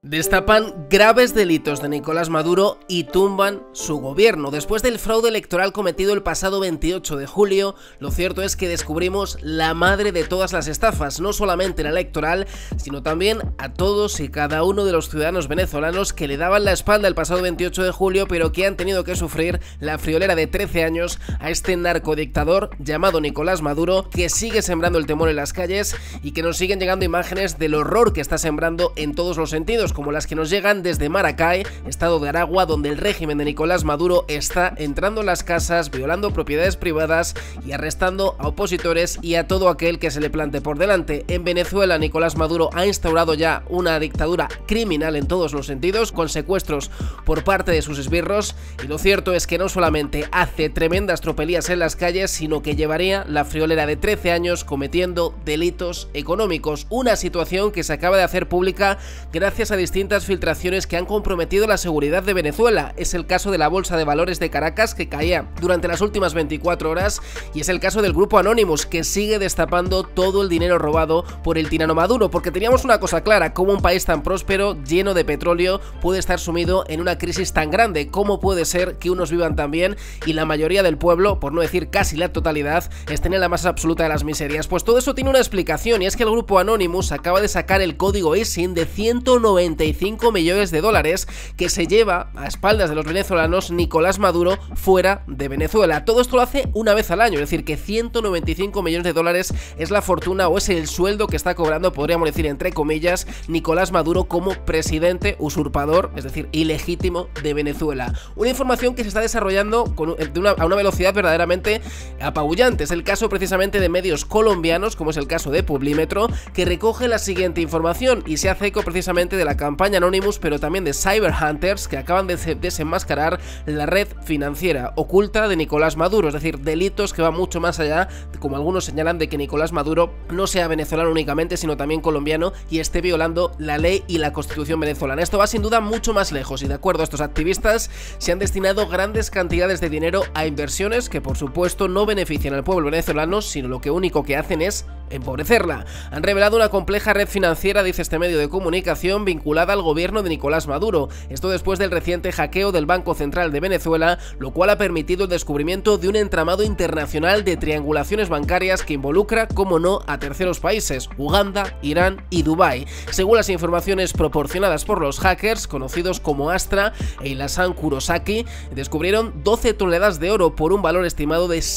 Destapan graves delitos de Nicolás Maduro y tumban su gobierno. Después del fraude electoral cometido el pasado 28 de julio, lo cierto es que descubrimos la madre de todas las estafas, no solamente la electoral, sino también a todos y cada uno de los ciudadanos venezolanos que le daban la espalda el pasado 28 de julio, pero que han tenido que sufrir la friolera de 13 años a este narcodictador llamado Nicolás Maduro, que sigue sembrando el temor en las calles y que nos siguen llegando imágenes del horror que está sembrando en todos los sentidos, como las que nos llegan desde Maracay, estado de Aragua, donde el régimen de Nicolás Maduro está entrando en las casas, violando propiedades privadas y arrestando a opositores y a todo aquel que se le plante por delante. En Venezuela, Nicolás Maduro ha instaurado ya una dictadura criminal en todos los sentidos, con secuestros por parte de sus esbirros, y lo cierto es que no solamente hace tremendas tropelías en las calles, sino que llevaría la friolera de 13 años cometiendo delitos económicos, una situación que se acaba de hacer pública gracias a distintas filtraciones que han comprometido la seguridad de Venezuela. Es el caso de la Bolsa de Valores de Caracas, que caía durante las últimas 24 horas, y es el caso del grupo Anonymous, que sigue destapando todo el dinero robado por el tirano Maduro, porque teníamos una cosa clara: cómo un país tan próspero, lleno de petróleo, puede estar sumido en una crisis tan grande. ¿Cómo puede ser que unos vivan tan bien y la mayoría del pueblo, por no decir casi la totalidad, estén en la más absoluta de las miserias? Pues todo eso tiene una explicación, y es que el grupo Anonymous acaba de sacar el código ISIN de 195 millones de dólares que se lleva a espaldas de los venezolanos Nicolás Maduro fuera de Venezuela. Todo esto lo hace una vez al año, es decir, que 195 millones de dólares es la fortuna o es el sueldo que está cobrando, podríamos decir entre comillas, Nicolás Maduro como presidente usurpador, es decir, ilegítimo de Venezuela. Una información que se está desarrollando a una velocidad verdaderamente apabullante. Es el caso precisamente de medios colombianos, como es el caso de Publímetro, que recoge la siguiente información y se hace eco precisamente de la campaña Anonymous, pero también de Cyber Hunters, que acaban de desenmascarar la red financiera oculta de Nicolás Maduro, es decir, delitos que van mucho más allá, como algunos señalan, de que Nicolás Maduro no sea venezolano únicamente, sino también colombiano, y esté violando la ley y la constitución venezolana. Esto va sin duda mucho más lejos, y de acuerdo a estos activistas, se han destinado grandes cantidades de dinero a inversiones que por supuesto no benefician al pueblo venezolano, sino lo único que hacen es empobrecerla. Han revelado una compleja red financiera, dice este medio de comunicación, vinculada al gobierno de Nicolás Maduro. Esto después del reciente hackeo del Banco Central de Venezuela, lo cual ha permitido el descubrimiento de un entramado internacional de triangulaciones bancarias que involucra, como no, a terceros países: Uganda, Irán y Dubái. Según las informaciones proporcionadas por los hackers, conocidos como Astra e Ilasan Kurosaki, descubrieron 12 toneladas de oro por un valor estimado de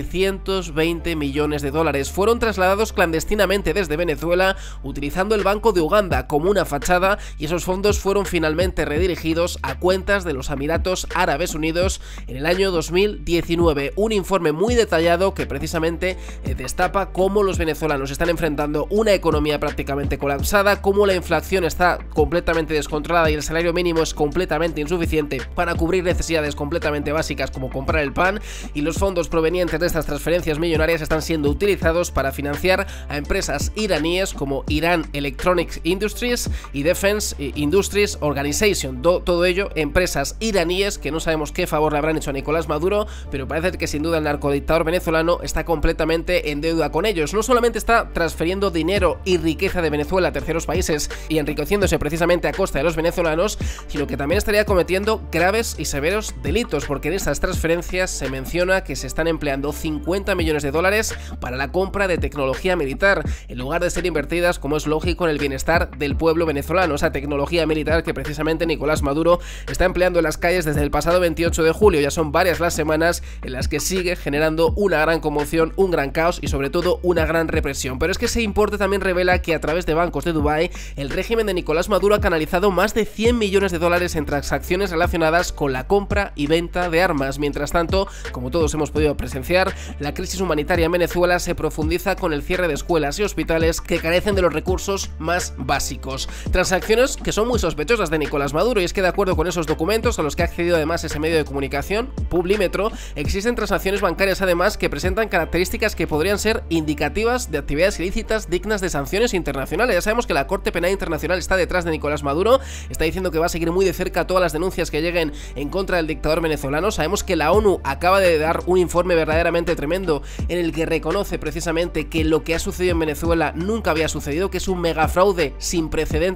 720 millones de dólares. Fueron trasladados clandestinamente desde Venezuela utilizando el Banco de Uganda como una fachada, y esos fondos fueron finalmente redirigidos a cuentas de los Emiratos Árabes Unidos en el año 2019. Un informe muy detallado que precisamente destapa cómo los venezolanos están enfrentando una economía prácticamente colapsada, cómo la inflación está completamente descontrolada y el salario mínimo es completamente insuficiente para cubrir necesidades completamente básicas como comprar el pan, y los fondos provenientes de estas transferencias millonarias están siendo utilizados para financiar a empresas iraníes como Iran Electronics Industries y Defense Industries Organization. Todo ello empresas iraníes que no sabemos qué favor le habrán hecho a Nicolás Maduro, pero parece que sin duda el narcodictador venezolano está completamente en deuda con ellos. No solamente está transfiriendo dinero y riqueza de Venezuela a terceros países y enriqueciéndose precisamente a costa de los venezolanos, sino que también estaría cometiendo graves y severos delitos, porque en estas transferencias se menciona que se están empleando 50 millones de dólares para la compra de tecnología militar, en lugar de ser invertidas, como es lógico, en el bienestar del pueblo venezolano. Esa tecnología militar que precisamente Nicolás Maduro está empleando en las calles desde el pasado 28 de julio. Ya son varias las semanas en las que sigue generando una gran conmoción, un gran caos y sobre todo una gran represión. Pero es que ese importe también revela que a través de bancos de Dubái, el régimen de Nicolás Maduro ha canalizado más de 100 millones de dólares en transacciones relacionadas con la compra y venta de armas. Mientras tanto, como todos hemos podido presenciar, la crisis humanitaria en Venezuela se profundiza con el cierre de escuelas y hospitales que carecen de los recursos más básicos. Transacciones que son muy sospechosas de Nicolás Maduro, y es que de acuerdo con esos documentos a los que ha accedido además ese medio de comunicación, Publímetro, existen transacciones bancarias además que presentan características que podrían ser indicativas de actividades ilícitas dignas de sanciones internacionales. Ya sabemos que la Corte Penal Internacional está detrás de Nicolás Maduro, está diciendo que va a seguir muy de cerca todas las denuncias que lleguen en contra del dictador venezolano. Sabemos que la ONU acaba de dar un informe verdaderamente tremendo en el que reconoce precisamente que lo que ha sucedido en Venezuela nunca había sucedido, que es un megafraude sin precedentes en el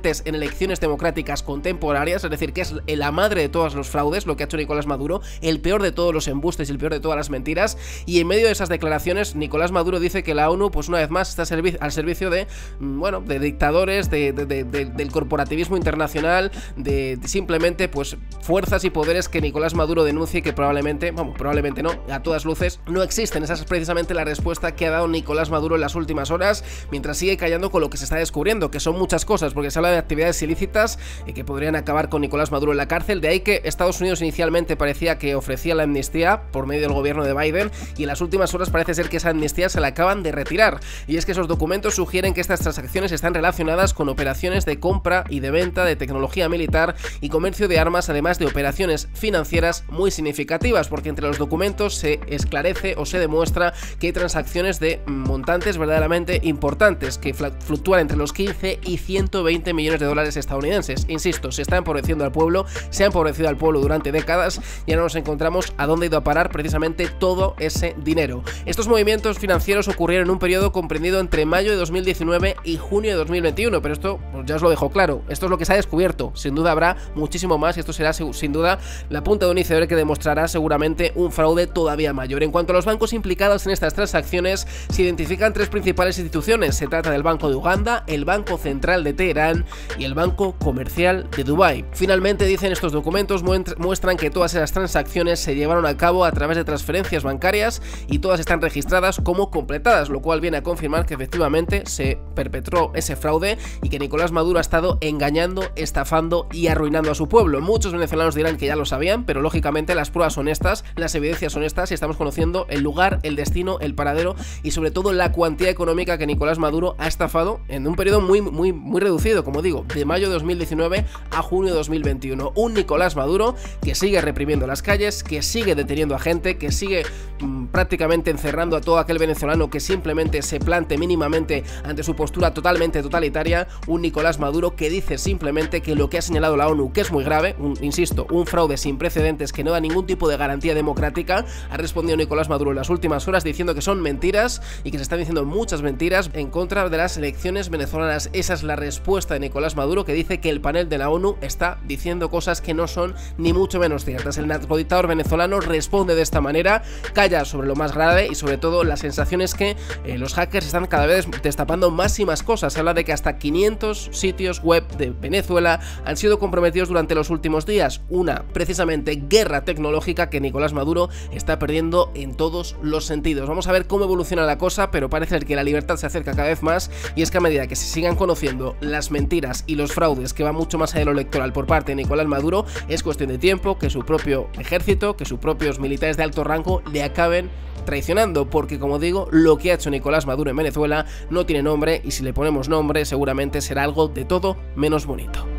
elecciones democráticas contemporáneas, es decir, que es la madre de todos los fraudes, lo que ha hecho Nicolás Maduro, el peor de todos los embustes y el peor de todas las mentiras. Y en medio de esas declaraciones, Nicolás Maduro dice que la ONU, pues una vez más, está al servicio de, bueno, de dictadores, del corporativismo internacional, de simplemente, pues, fuerzas y poderes que Nicolás Maduro denuncie que probablemente, vamos, probablemente no, a todas luces, no existen. Esa es precisamente la respuesta que ha dado Nicolás Maduro en las últimas horas, mientras sigue callando con lo que se está descubriendo, que son muchas cosas, porque se habla de actividades ilícitas que podrían acabar con Nicolás Maduro en la cárcel. De ahí que Estados Unidos inicialmente parecía que ofrecía la amnistía por medio del gobierno de Biden, y en las últimas horas parece ser que esa amnistía se la acaban de retirar. Y es que esos documentos sugieren que estas transacciones están relacionadas con operaciones de compra y de venta de tecnología militar y comercio de armas, además de operaciones financieras muy significativas, porque entre los documentos se esclarece o se demuestra que hay transacciones de montantes verdaderamente importantes que fluctúan entre los 15 y 120 millones de dólares estadounidenses. Insisto, se está empobreciendo al pueblo, se ha empobrecido al pueblo durante décadas y ahora nos encontramos a dónde ha ido a parar precisamente todo ese dinero. Estos movimientos financieros ocurrieron en un periodo comprendido entre mayo de 2019 y junio de 2021, pero esto, pues ya os lo dejo claro, esto es lo que se ha descubierto. Sin duda habrá muchísimo más y esto será sin duda la punta de un iceberg que demostrará seguramente un fraude todavía mayor. En cuanto a los bancos implicados en estas transacciones, se identifican tres principales instituciones. Se trata del Banco de Uganda, el Banco Central de Teherán y el Banco Comercial de Dubái. Finalmente, dicen estos documentos, muestran que todas esas transacciones se llevaron a cabo a través de transferencias bancarias y todas están registradas como completadas, lo cual viene a confirmar que efectivamente se perpetró ese fraude y que Nicolás Maduro ha estado engañando, estafando y arruinando a su pueblo. Muchos venezolanos dirán que ya lo sabían, pero lógicamente las pruebas son estas, las evidencias son estas y estamos conociendo el lugar, el destino, el paradero y sobre todo la cuantía económica que Nicolás Maduro ha estafado en un periodo muy reducido, como digo, de mayo de 2019 a junio de 2021. Un Nicolás Maduro que sigue reprimiendo las calles, que sigue deteniendo a gente, que sigue prácticamente encerrando a todo aquel venezolano que simplemente se plante mínimamente ante su postura totalmente totalitaria. Un Nicolás Maduro que dice simplemente que lo que ha señalado la ONU, que es muy grave, insisto, un fraude sin precedentes que no da ningún tipo de garantía democrática, ha respondido Nicolás Maduro en las últimas horas diciendo que son mentiras y que se están diciendo muchas mentiras en contra de las elecciones venezolanas. Esa es la respuesta de Nicolás Maduro, que dice que el panel de la ONU está diciendo cosas que no son ni mucho menos ciertas. El narcodictador venezolano responde de esta manera, calla sobre lo más grave y sobre todo la sensación es que los hackers están cada vez destapando más y más cosas. Se habla de que hasta 500 sitios web de Venezuela han sido comprometidos durante los últimos días. Una, precisamente, guerra tecnológica que Nicolás Maduro está perdiendo en todos los sentidos. Vamos a ver cómo evoluciona la cosa, pero parece que la libertad se acerca cada vez más y es que a medida que se sigan conociendo las mentiras y los fraudes que van mucho más allá de lo electoral por parte de Nicolás Maduro, es cuestión de tiempo que su propio ejército, que sus propios militares de alto rango le acaben traicionando, porque como digo, lo que ha hecho Nicolás Maduro en Venezuela no tiene nombre y si le ponemos nombre seguramente será algo de todo menos bonito.